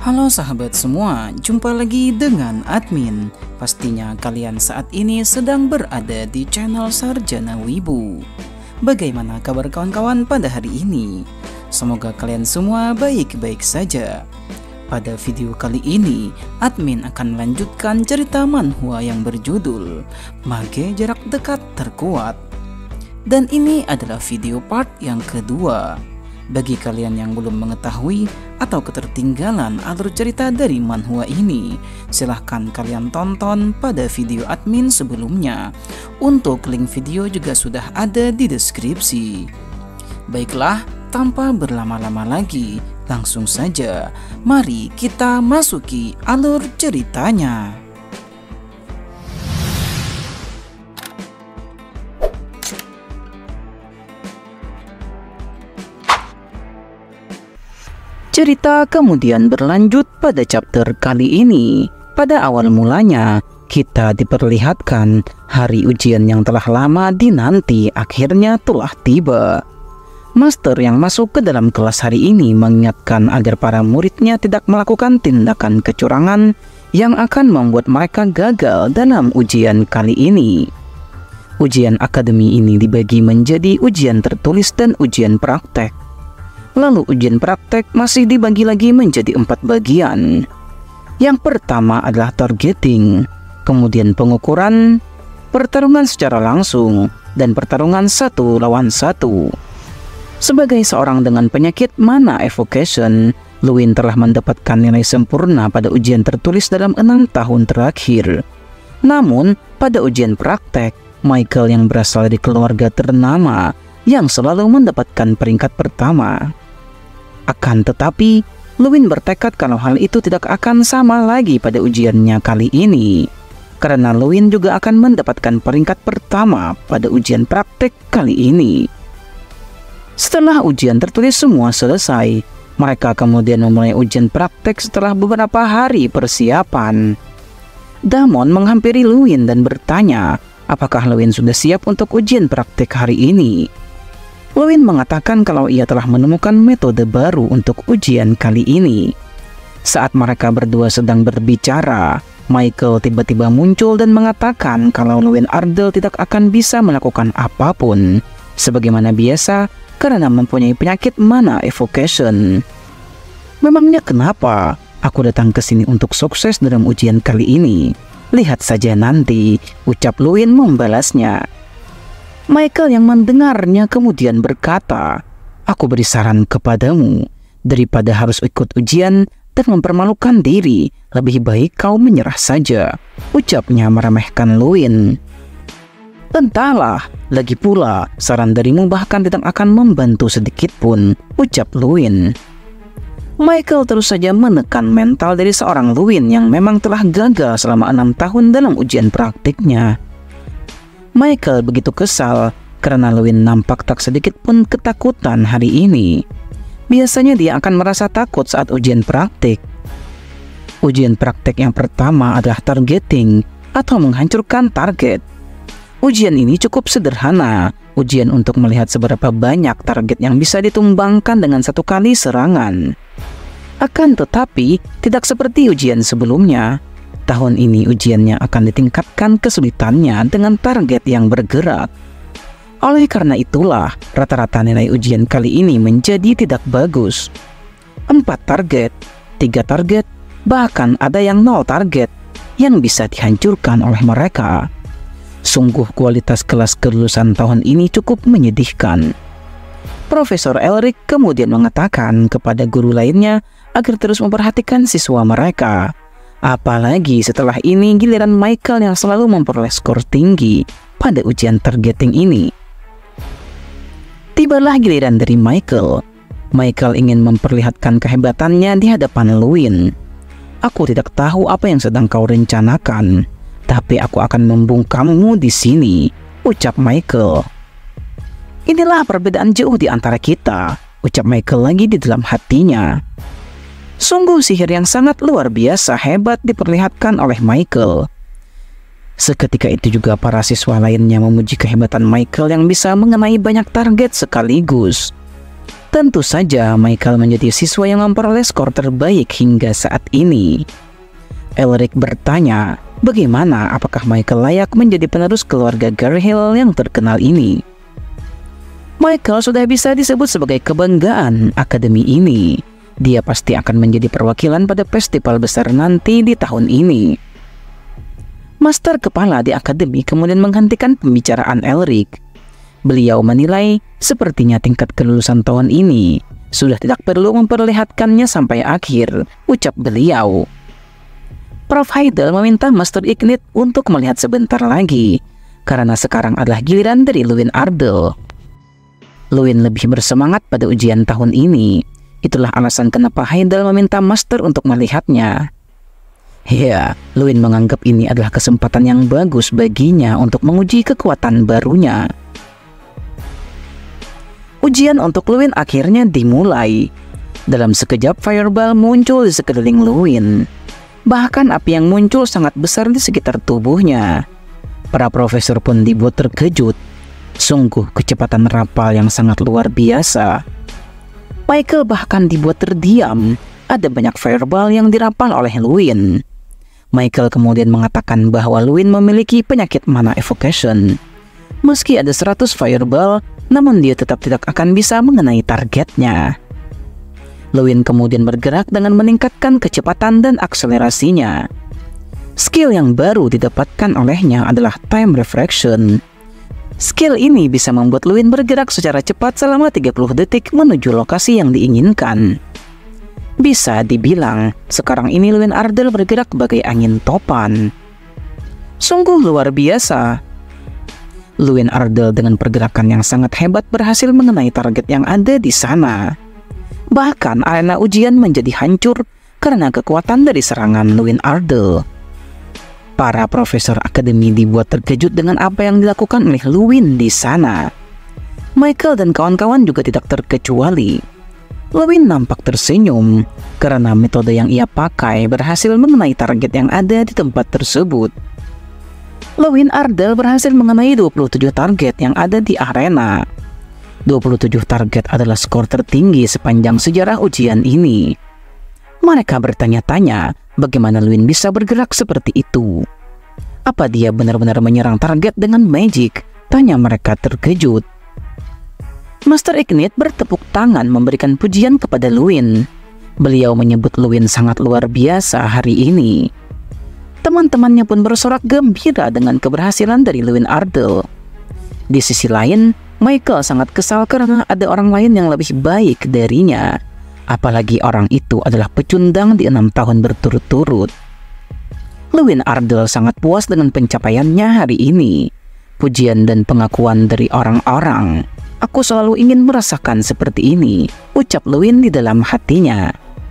Halo sahabat semua, jumpa lagi dengan admin. Pastinya kalian saat ini sedang berada di channel Sarjana Wibu. Bagaimana kabar kawan-kawan pada hari ini? Semoga kalian semua baik-baik saja. Pada video kali ini, admin akan melanjutkan cerita manhwa yang berjudul Mage Jarak Dekat Terkuat. Dan ini adalah video part yang kedua. Bagi kalian yang belum mengetahui atau ketertinggalan alur cerita dari manhwa ini, silahkan kalian tonton pada video admin sebelumnya. Untuk link video juga sudah ada di deskripsi. Baiklah, tanpa berlama-lama lagi, langsung saja mari kita masuki alur ceritanya. Cerita kemudian berlanjut pada chapter kali ini. Pada awal mulanya, kita diperlihatkan hari ujian yang telah lama dinanti akhirnya telah tiba. Master yang masuk ke dalam kelas hari ini mengingatkan agar para muridnya tidak melakukan tindakan kecurangan yang akan membuat mereka gagal dalam ujian kali ini. Ujian akademi ini dibagi menjadi ujian tertulis dan ujian praktek. Lalu ujian praktek masih dibagi lagi menjadi 4 bagian. Yang pertama adalah targeting, kemudian pengukuran, pertarungan secara langsung, dan pertarungan 1 lawan 1. Sebagai seorang dengan penyakit mana evocation, Luin telah mendapatkan nilai sempurna pada ujian tertulis dalam 6 tahun terakhir. Namun, pada ujian praktek, Michael yang berasal dari keluarga ternama yang selalu mendapatkan peringkat pertama. Akan tetapi, Luin bertekad kalau hal itu tidak akan sama lagi pada ujiannya kali ini, karena Luin juga akan mendapatkan peringkat pertama pada ujian praktek kali ini. Setelah ujian tertulis semua selesai, mereka kemudian memulai ujian praktek setelah beberapa hari persiapan. Damon menghampiri Luin dan bertanya, apakah Luin sudah siap untuk ujian praktek hari ini. Luin mengatakan kalau ia telah menemukan metode baru untuk ujian kali ini. Saat mereka berdua sedang berbicara, Michael tiba-tiba muncul dan mengatakan kalau Luin Ardell tidak akan bisa melakukan apapun sebagaimana biasa karena mempunyai penyakit mana evocation. Memangnya kenapa? Aku datang ke sini untuk sukses dalam ujian kali ini. Lihat saja nanti, ucap Luin membalasnya. Michael yang mendengarnya kemudian berkata, aku beri saran kepadamu, daripada harus ikut ujian dan mempermalukan diri, lebih baik kau menyerah saja, ucapnya meremehkan Luin. Entahlah, lagi pula saran darimu bahkan tidak akan membantu sedikit pun, ucap Luin. Michael terus saja menekan mental dari seorang Luin yang memang telah gagal selama 6 tahun dalam ujian praktiknya. Michael begitu kesal karena Luin nampak tak sedikit pun ketakutan hari ini. Biasanya dia akan merasa takut saat ujian praktik. Ujian praktik yang pertama adalah targeting atau menghancurkan target. Ujian ini cukup sederhana, ujian untuk melihat seberapa banyak target yang bisa ditumbangkan dengan satu kali serangan. Akan tetapi, tidak seperti ujian sebelumnya. Tahun ini ujiannya akan ditingkatkan kesulitannya dengan target yang bergerak. Oleh karena itulah, rata-rata nilai ujian kali ini menjadi tidak bagus. 4 target, 3 target, bahkan ada yang 0 target yang bisa dihancurkan oleh mereka. Sungguh kualitas kelas kelulusan tahun ini cukup menyedihkan. Profesor Elric kemudian mengatakan kepada guru lainnya agar terus memperhatikan siswa mereka. Apalagi setelah ini giliran Michael yang selalu memperoleh skor tinggi pada ujian targeting ini. Tibalah giliran dari Michael. Michael ingin memperlihatkan kehebatannya di hadapan Luin. Aku tidak tahu apa yang sedang kau rencanakan, tapi aku akan membungkammu di sini, ucap Michael. Inilah perbedaan jauh di antara kita, ucap Michael lagi di dalam hatinya. Sungguh sihir yang sangat luar biasa hebat diperlihatkan oleh Michael. Seketika itu juga para siswa lainnya memuji kehebatan Michael yang bisa mengenai banyak target sekaligus. Tentu saja Michael menjadi siswa yang memperoleh skor terbaik hingga saat ini. Elric bertanya, bagaimana apakah Michael layak menjadi penerus keluarga Garhill yang terkenal ini? Michael sudah bisa disebut sebagai kebanggaan akademi ini. Dia pasti akan menjadi perwakilan pada festival besar nanti di tahun ini. Master kepala di akademi kemudian menghentikan pembicaraan Elric. Beliau menilai sepertinya tingkat kelulusan tahun ini sudah tidak perlu memperlihatkannya sampai akhir, ucap beliau. Prof. Heidel meminta Master Ignite untuk melihat sebentar lagi, karena sekarang adalah giliran dari Lewin Ardell. Lewin lebih bersemangat pada ujian tahun ini. Itulah alasan kenapa Heidel meminta Master untuk melihatnya. Ya, Lewin menganggap ini adalah kesempatan yang bagus baginya untuk menguji kekuatan barunya. Ujian untuk Lewin akhirnya dimulai. Dalam sekejap fireball muncul di sekeliling Lewin. Bahkan api yang muncul sangat besar di sekitar tubuhnya. Para profesor pun dibuat terkejut. Sungguh kecepatan rapal yang sangat luar biasa. Michael bahkan dibuat terdiam. Ada banyak fireball yang dirapal oleh Lewin. Michael kemudian mengatakan bahwa Lewin memiliki penyakit mana evocation. Meski ada 100 fireball, namun dia tetap tidak akan bisa mengenai targetnya. Lewin kemudian bergerak dengan meningkatkan kecepatan dan akselerasinya. Skill yang baru didapatkan olehnya adalah time refraction. Skill ini bisa membuat Lewin bergerak secara cepat selama 30 detik menuju lokasi yang diinginkan. Bisa dibilang, sekarang ini Lewin Ardell bergerak bagai angin topan. Sungguh luar biasa. Lewin Ardell dengan pergerakan yang sangat hebat berhasil mengenai target yang ada di sana. Bahkan arena ujian menjadi hancur karena kekuatan dari serangan Lewin Ardell. Para profesor akademi dibuat terkejut dengan apa yang dilakukan oleh Lewin di sana. Michael dan kawan-kawan juga tidak terkecuali. Lewin nampak tersenyum karena metode yang ia pakai berhasil mengenai target yang ada di tempat tersebut. Lewin Ardell berhasil mengenai 27 target yang ada di arena. 27 target adalah skor tertinggi sepanjang sejarah ujian ini. Mereka bertanya-tanya bagaimana Lewin bisa bergerak seperti itu. Apa dia benar-benar menyerang target dengan magic? Tanya mereka terkejut. Master Ignite bertepuk tangan memberikan pujian kepada Lewin. Beliau menyebut Lewin sangat luar biasa hari ini. Teman-temannya pun bersorak gembira dengan keberhasilan dari Lewin Ardell. Di sisi lain, Michael sangat kesal karena ada orang lain yang lebih baik darinya. Apalagi orang itu adalah pecundang di 6 tahun berturut-turut. Lewin Ardell sangat puas dengan pencapaiannya hari ini. Pujian dan pengakuan dari orang-orang. Aku selalu ingin merasakan seperti ini, ucap Lewin di dalam hatinya.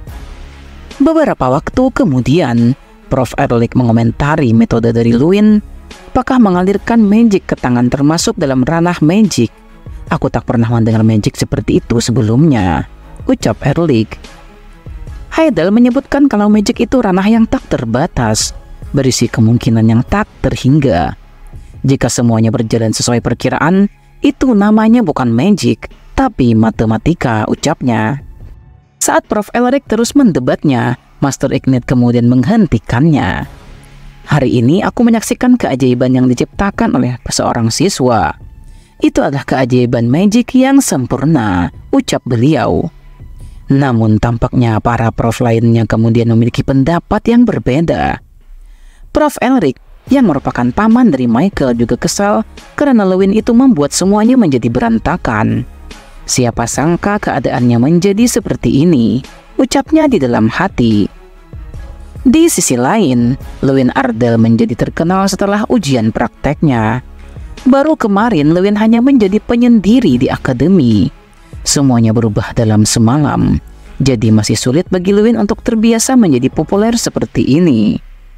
Beberapa waktu kemudian, Prof. Ehrlich mengomentari metode dari Lewin. Apakah mengalirkan magic ke tangan termasuk dalam ranah magic? Aku tak pernah mendengar magic seperti itu sebelumnya, ucap Ehrlich. Heidel menyebutkan kalau magic itu ranah yang tak terbatas, berisi kemungkinan yang tak terhingga. Jika semuanya berjalan sesuai perkiraan, itu namanya bukan magic, tapi matematika, ucapnya. Saat Prof. Ehrlich terus mendebatnya, Master Ignite kemudian menghentikannya. Hari ini aku menyaksikan keajaiban yang diciptakan oleh seorang siswa. Itu adalah keajaiban magic yang sempurna, ucap beliau. Namun tampaknya para prof lainnya kemudian memiliki pendapat yang berbeda. Prof. Ehrlich yang merupakan paman dari Michael juga kesal karena Lewin itu membuat semuanya menjadi berantakan. Siapa sangka keadaannya menjadi seperti ini, ucapnya di dalam hati. Di sisi lain, Lewin Ardell menjadi terkenal setelah ujian prakteknya. Baru kemarin Lewin hanya menjadi penyendiri di akademi. Semuanya berubah dalam semalam, jadi masih sulit bagi Lewin untuk terbiasa menjadi populer seperti ini.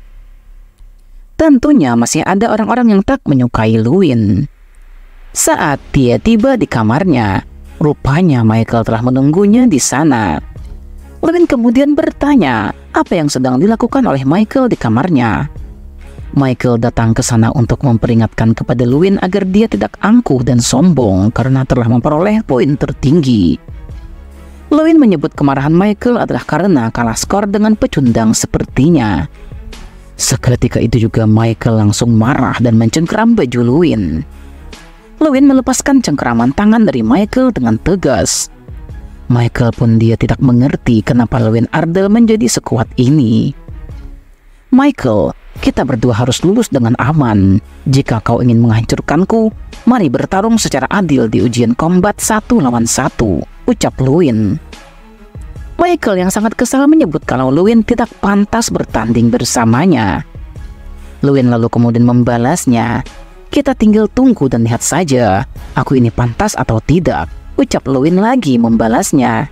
Tentunya masih ada orang-orang yang tak menyukai Lewin. Saat dia tiba di kamarnya, rupanya Michael telah menunggunya di sana. Lewin kemudian bertanya apa yang sedang dilakukan oleh Michael di kamarnya. Michael datang ke sana untuk memperingatkan kepada Lewin agar dia tidak angkuh dan sombong karena telah memperoleh poin tertinggi. Lewin menyebut kemarahan Michael adalah karena kalah skor dengan pecundang sepertinya. Seketika itu juga Michael langsung marah dan mencengkeram baju Lewin. Lewin melepaskan cengkeraman tangan dari Michael dengan tegas. Michael pun dia tidak mengerti kenapa Lewin Ardell menjadi sekuat ini. Michael, kita berdua harus lulus dengan aman. Jika kau ingin menghancurkanku, mari bertarung secara adil di ujian combat 1 lawan 1, ucap Lewin. Michael yang sangat kesal menyebut kalau Lewin tidak pantas bertanding bersamanya. Lewin lalu kemudian membalasnya, kita tinggal tunggu dan lihat saja, aku ini pantas atau tidak, ucap Lewin lagi membalasnya.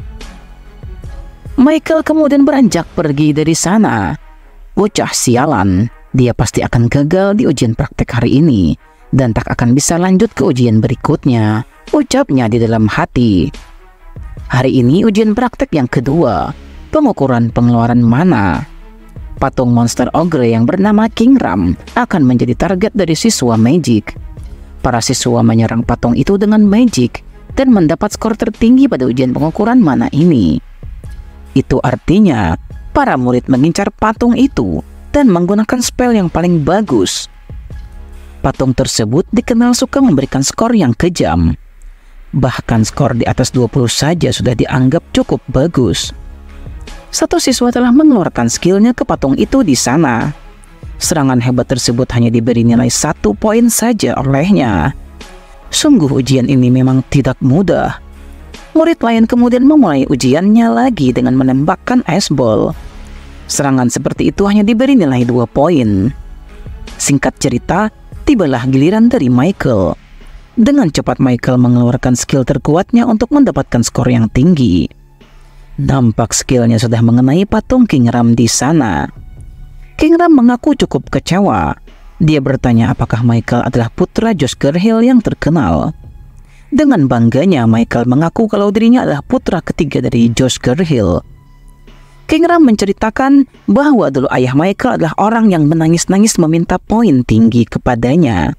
Michael kemudian beranjak pergi dari sana. Bocah sialan, dia pasti akan gagal di ujian praktek hari ini dan tak akan bisa lanjut ke ujian berikutnya, ucapnya di dalam hati. Hari ini ujian praktek yang kedua, pengukuran pengeluaran mana. Patung monster ogre yang bernama King Ram akan menjadi target dari siswa magic. Para siswa menyerang patung itu dengan magic dan mendapat skor tertinggi pada ujian pengukuran mana ini. Itu artinya para murid mengincar patung itu dan menggunakan spell yang paling bagus. Patung tersebut dikenal suka memberikan skor yang kejam. Bahkan skor di atas 20 saja sudah dianggap cukup bagus. Satu siswa telah mengeluarkan skillnya ke patung itu di sana. Serangan hebat tersebut hanya diberi nilai 1 poin saja olehnya. Sungguh ujian ini memang tidak mudah. Murid lain kemudian memulai ujiannya lagi dengan menembakkan ice ball. Serangan seperti itu hanya diberi nilai 2 poin. Singkat cerita, tibalah giliran dari Michael. Dengan cepat Michael mengeluarkan skill terkuatnya untuk mendapatkan skor yang tinggi. Nampak skillnya sudah mengenai patung King Ram di sana. King Ram mengaku cukup kecewa. Dia bertanya apakah Michael adalah putra Josh Gerhill yang terkenal. Dengan bangganya Michael mengaku kalau dirinya adalah putra ketiga dari Josh Gerhill. King Ram menceritakan bahwa dulu ayah Michael adalah orang yang menangis-nangis meminta poin tinggi kepadanya.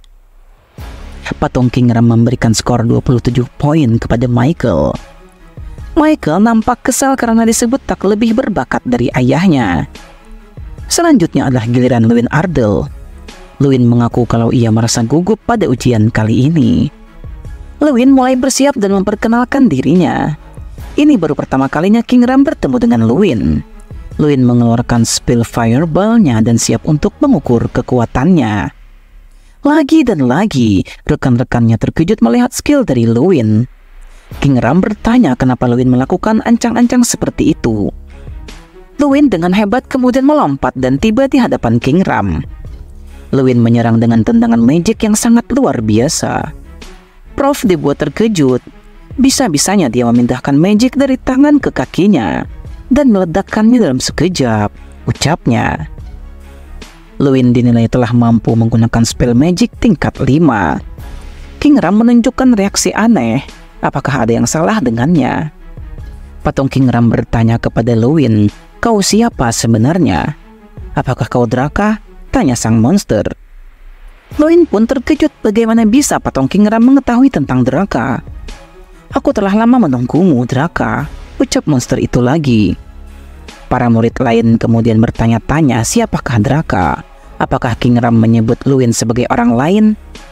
Patung King Ram memberikan skor 27 poin kepada Michael. Michael nampak kesal karena disebut tak lebih berbakat dari ayahnya. Selanjutnya adalah giliran Lewin Ardell. Lewin mengaku kalau ia merasa gugup pada ujian kali ini. Lewin mulai bersiap dan memperkenalkan dirinya. Ini baru pertama kalinya King Ram bertemu dengan Lewin. Lewin mengeluarkan spell fireball-nya dan siap untuk mengukur kekuatannya. Lagi dan lagi, rekan-rekannya terkejut melihat skill dari Lewin. King Ram bertanya kenapa Lewin melakukan ancang-ancang seperti itu. Lewin dengan hebat kemudian melompat dan tiba di hadapan King Ram. Lewin menyerang dengan tendangan magic yang sangat luar biasa. Prof dibuat terkejut. Bisa-bisanya dia memindahkan magic dari tangan ke kakinya dan meledakkannya dalam sekejap, ucapnya. Lewin dinilai telah mampu menggunakan spell magic tingkat 5. King Ram menunjukkan reaksi aneh. Apakah ada yang salah dengannya? Patung King Ram bertanya kepada Lewin, kau siapa sebenarnya? Apakah kau Draka? Tanya sang monster. Lewin pun terkejut bagaimana bisa patung King Ram mengetahui tentang Draka. Aku telah lama menunggumu, Draka, ucap monster itu lagi. Para murid lain kemudian bertanya-tanya siapakah Draka. Apakah King Ram menyebut Lewin sebagai orang lain?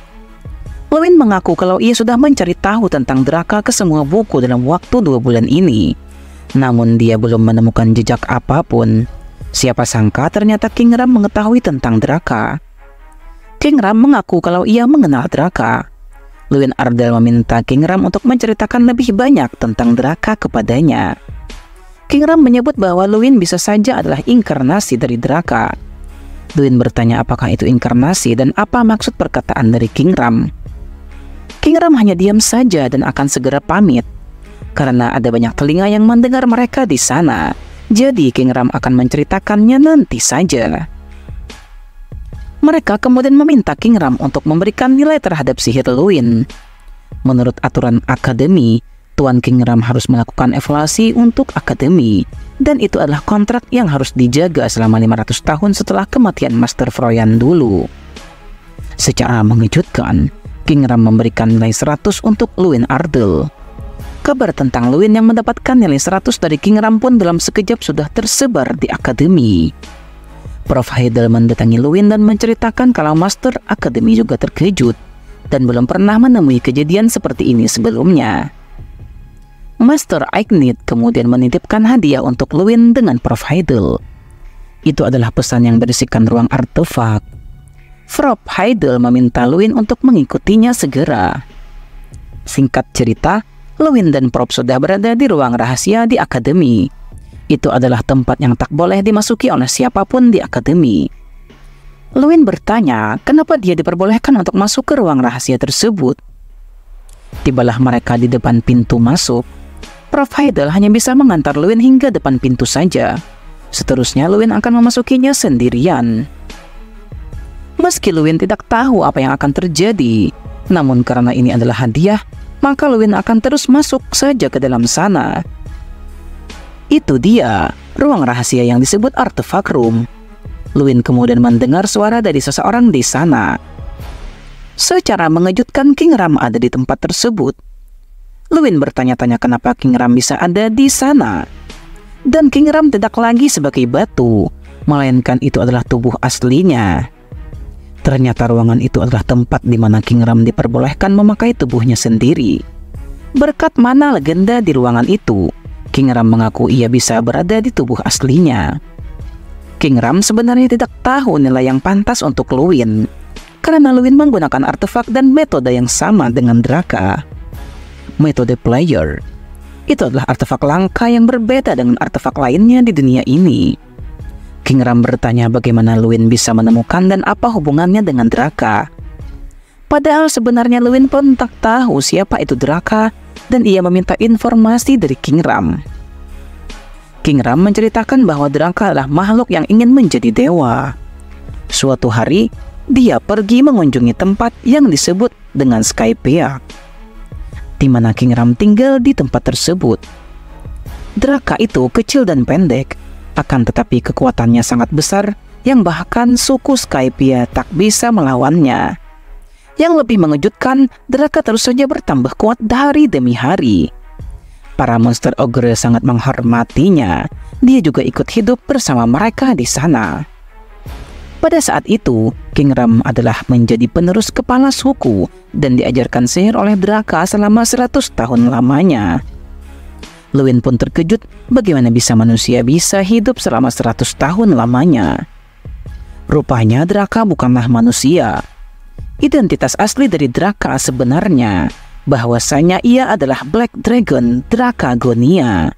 Lewin mengaku kalau ia sudah mencari tahu tentang Draka ke semua buku dalam waktu 2 bulan ini. Namun dia belum menemukan jejak apapun. Siapa sangka ternyata King Ram mengetahui tentang Draka. King Ram mengaku kalau ia mengenal Draka. Lewin Ardell meminta King Ram untuk menceritakan lebih banyak tentang Draka kepadanya. King Ram menyebut bahwa Lewin bisa saja adalah inkarnasi dari Draka. Lewin bertanya apakah itu inkarnasi dan apa maksud perkataan dari King Ram. King Ram hanya diam saja dan akan segera pamit. Karena ada banyak telinga yang mendengar mereka di sana. Jadi King Ram akan menceritakannya nanti saja. Mereka kemudian meminta King Ram untuk memberikan nilai terhadap sihir Lewin. Menurut aturan akademi, Tuan King Ram harus melakukan evaluasi untuk akademi, dan itu adalah kontrak yang harus dijaga selama 500 tahun setelah kematian Master Froyan dulu. Secara mengejutkan, King Ram memberikan nilai 100 untuk Lewin Ardell. Kabar tentang Luin yang mendapatkan nilai 100 dari King Ram pun dalam sekejap sudah tersebar di akademi. Prof. Heidel mendatangi Luin dan menceritakan kalau Master Akademi juga terkejut dan belum pernah menemui kejadian seperti ini sebelumnya. Master Ignite kemudian menitipkan hadiah untuk Luin dengan Prof. Heidel. Itu adalah pesan yang berisikan ruang artefak. Prof. Heidel meminta Luin untuk mengikutinya segera. Singkat cerita, Luin dan Prof sudah berada di ruang rahasia di akademi. Itu adalah tempat yang tak boleh dimasuki oleh siapapun di akademi. Luin bertanya kenapa dia diperbolehkan untuk masuk ke ruang rahasia tersebut. Tibalah mereka di depan pintu masuk. Prof. Heidel hanya bisa mengantar Luin hingga depan pintu saja. Seterusnya Luin akan memasukinya sendirian. Meski Luin tidak tahu apa yang akan terjadi, namun karena ini adalah hadiah, maka Luin akan terus masuk saja ke dalam sana. Itu dia, ruang rahasia yang disebut Artifact Room. Luin kemudian mendengar suara dari seseorang di sana. Secara mengejutkan, King Ram ada di tempat tersebut. Luin bertanya-tanya kenapa King Ram bisa ada di sana. Dan King Ram tidak lagi sebagai batu, melainkan itu adalah tubuh aslinya. Ternyata ruangan itu adalah tempat di mana King Ram diperbolehkan memakai tubuhnya sendiri. Berkat mana legenda di ruangan itu, King Ram mengaku ia bisa berada di tubuh aslinya. King Ram sebenarnya tidak tahu nilai yang pantas untuk Luin, karena Luin menggunakan artefak dan metode yang sama dengan Draka. Metode player. Itu adalah artefak langka yang berbeda dengan artefak lainnya di dunia ini. King Ram bertanya bagaimana Luin bisa menemukan dan apa hubungannya dengan Draka. Padahal sebenarnya Luin pun tak tahu siapa itu Draka dan ia meminta informasi dari King Ram. King Ram menceritakan bahwa Draka adalah makhluk yang ingin menjadi dewa. Suatu hari, dia pergi mengunjungi tempat yang disebut dengan Skypeak, di mana King Ram tinggal di tempat tersebut. Draka itu kecil dan pendek, akan tetapi kekuatannya sangat besar yang bahkan suku Skypia tak bisa melawannya. Yang lebih mengejutkan, Draka terus saja bertambah kuat hari demi hari. Para monster ogre sangat menghormatinya. Dia juga ikut hidup bersama mereka di sana. Pada saat itu, King Ram adalah menjadi penerus kepala suku dan diajarkan sihir oleh Draka selama 100 tahun lamanya. Luin pun terkejut bagaimana bisa manusia bisa hidup selama 100 tahun lamanya. Rupanya Draka bukanlah manusia. Identitas asli dari Draka sebenarnya bahwasanya ia adalah Black Dragon Drakagonia.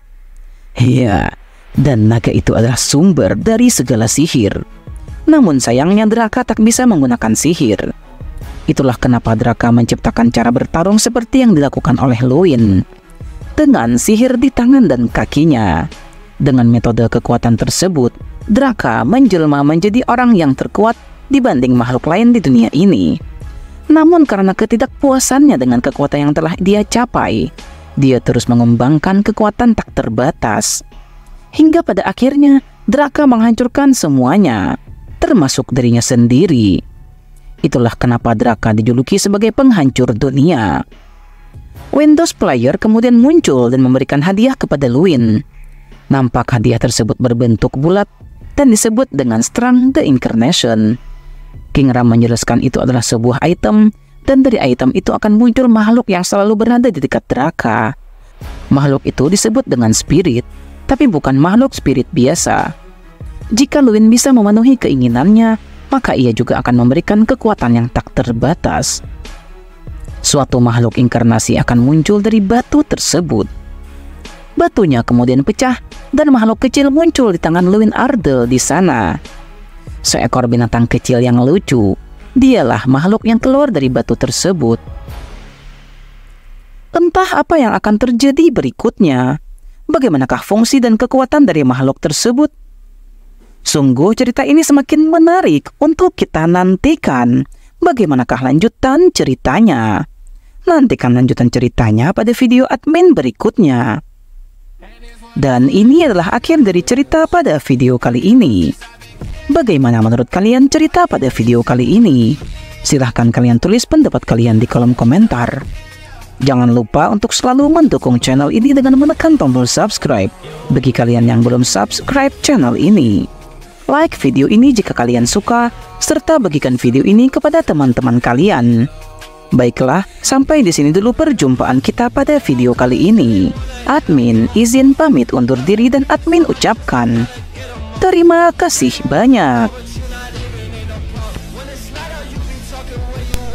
Iya, dan naga itu adalah sumber dari segala sihir. Namun sayangnya Draka tak bisa menggunakan sihir. Itulah kenapa Draka menciptakan cara bertarung seperti yang dilakukan oleh Luin, dengan sihir di tangan dan kakinya. Dengan metode kekuatan tersebut, Draka menjelma menjadi orang yang terkuat dibanding makhluk lain di dunia ini. Namun karena ketidakpuasannya dengan kekuatan yang telah dia capai, dia terus mengembangkan kekuatan tak terbatas. Hingga pada akhirnya, Draka menghancurkan semuanya, termasuk dirinya sendiri. Itulah kenapa Draka dijuluki sebagai penghancur dunia. Windows Player kemudian muncul dan memberikan hadiah kepada Luin. Nampak hadiah tersebut berbentuk bulat dan disebut dengan Strang the Incarnation. King Ram menjelaskan itu adalah sebuah item, dan dari item itu akan muncul makhluk yang selalu berada di dekat Draka. Makhluk itu disebut dengan spirit, tapi bukan makhluk spirit biasa. Jika Luin bisa memenuhi keinginannya, maka ia juga akan memberikan kekuatan yang tak terbatas. Suatu makhluk inkarnasi akan muncul dari batu tersebut. Batunya kemudian pecah dan makhluk kecil muncul di tangan Luin Ardell di sana. Seekor binatang kecil yang lucu. Dialah makhluk yang keluar dari batu tersebut. Entah apa yang akan terjadi berikutnya. Bagaimanakah fungsi dan kekuatan dari makhluk tersebut? Sungguh cerita ini semakin menarik untuk kita nantikan. Bagaimanakah lanjutan ceritanya? Nantikan lanjutan ceritanya pada video admin berikutnya. Dan ini adalah akhir dari cerita pada video kali ini. Bagaimana menurut kalian cerita pada video kali ini? Silahkan kalian tulis pendapat kalian di kolom komentar. Jangan lupa untuk selalu mendukung channel ini dengan menekan tombol subscribe bagi kalian yang belum subscribe channel ini. Like video ini jika kalian suka, serta bagikan video ini kepada teman-teman kalian. Baiklah, sampai di sini dulu perjumpaan kita pada video kali ini. Admin izin pamit undur diri dan admin ucapkan terima kasih banyak.